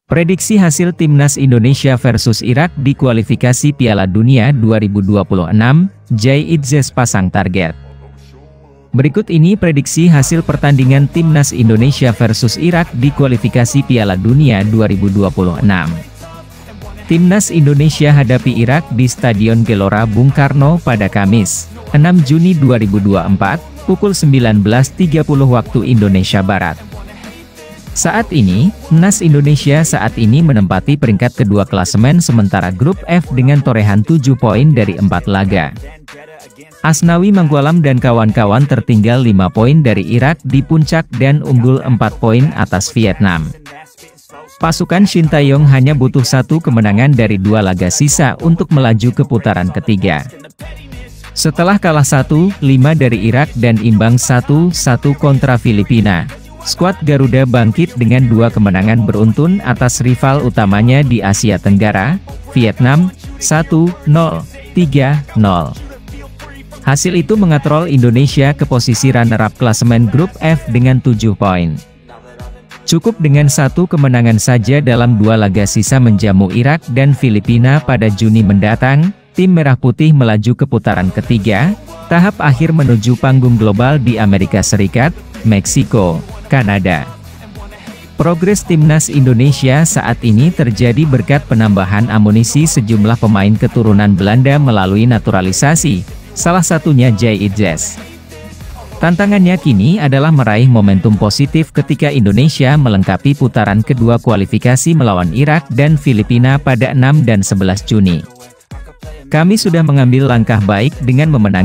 Prediksi hasil Timnas Indonesia versus Irak di kualifikasi Piala Dunia 2026, Jay Itzes pasang target. Berikut ini prediksi hasil pertandingan Timnas Indonesia versus Irak di kualifikasi Piala Dunia 2026. Timnas Indonesia hadapi Irak di Stadion Gelora Bung Karno pada Kamis, 6 Juni 2024, pukul 19.30 waktu Indonesia Barat. Saat ini, Timnas Indonesia saat ini menempati peringkat kedua klasemen sementara grup F dengan torehan 7 poin dari 4 laga. Asnawi Mangkualam dan kawan-kawan tertinggal 5 poin dari Irak di puncak dan unggul 4 poin atas Vietnam. Pasukan Shin Tae-yong hanya butuh 1 kemenangan dari 2 laga sisa untuk melaju ke putaran ketiga. Setelah kalah 1-5 dari Irak dan imbang 1-1 kontra Filipina, skuad Garuda bangkit dengan 2 kemenangan beruntun atas rival utamanya di Asia Tenggara, Vietnam, 1-0, 3-0. Hasil itu mengatrol Indonesia ke posisi runner-up klasemen grup F dengan 7 poin. Cukup dengan 1 kemenangan saja dalam 2 laga sisa menjamu Irak dan Filipina pada Juni mendatang, tim Merah Putih melaju ke putaran ketiga, tahap akhir menuju panggung global di Amerika Serikat, Meksiko, Kanada. Progres Timnas Indonesia saat ini terjadi berkat penambahan amunisi sejumlah pemain keturunan Belanda melalui naturalisasi, salah satunya Jay Itzes. Tantangannya kini adalah meraih momentum positif ketika Indonesia melengkapi putaran kedua kualifikasi melawan Irak dan Filipina pada 6 dan 11 Juni. Kami sudah mengambil langkah baik dengan memenangkan